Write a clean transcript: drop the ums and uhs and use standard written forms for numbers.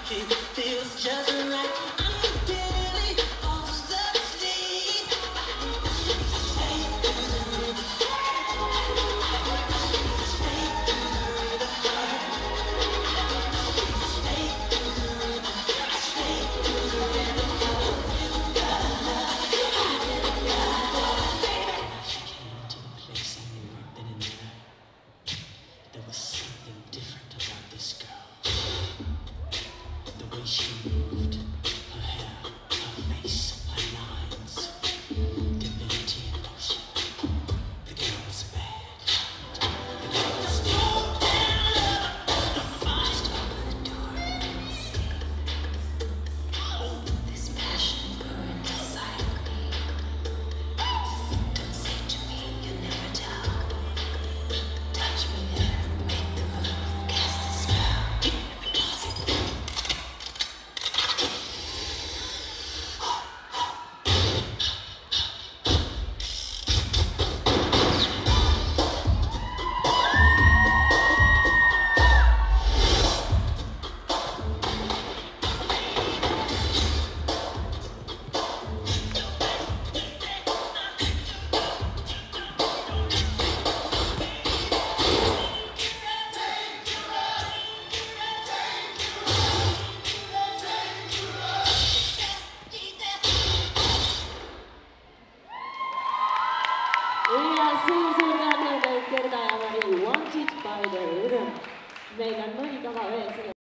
It feels just right. I'm barely off the sleep. There was something different about this girl. The way she moved, her hair, her face, her lines, divinity in motion. The girl was bad. The girl was still. Just open the door and see. This passion burned inside of me. Don't say to me, you never tell. Touch me there, make the move, cast a spell. Sunsungan yang terkaya dari Wanted by the Rhythm. Megan Monica Valencia.